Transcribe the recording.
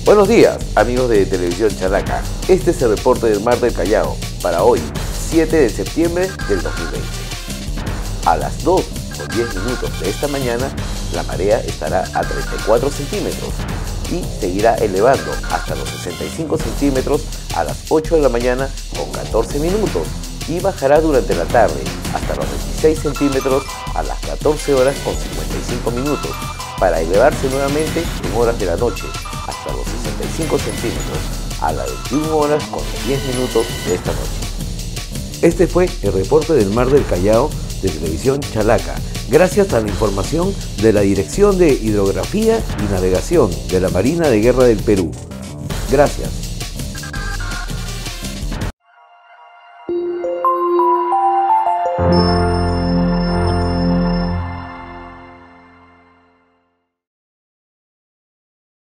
Buenos días, amigos de Televisión Chalaca. Este es el reporte del Mar del Callao para hoy, 7 de septiembre del 2020. A las 2:10 de esta mañana, la marea estará a 34 centímetros y seguirá elevando hasta los 65 centímetros a las 8 de la mañana con 14 minutos y bajará durante la tarde hasta los 16 centímetros a las 14 horas con 55 minutos para elevarse nuevamente en horas de la noche hasta los 65 centímetros a las 21 horas con 10 minutos de esta noche. Este fue el reporte del Mar del Callao de Televisión Chalaca, gracias a la información de la Dirección de Hidrografía y Navegación de la Marina de Guerra del Perú. Gracias.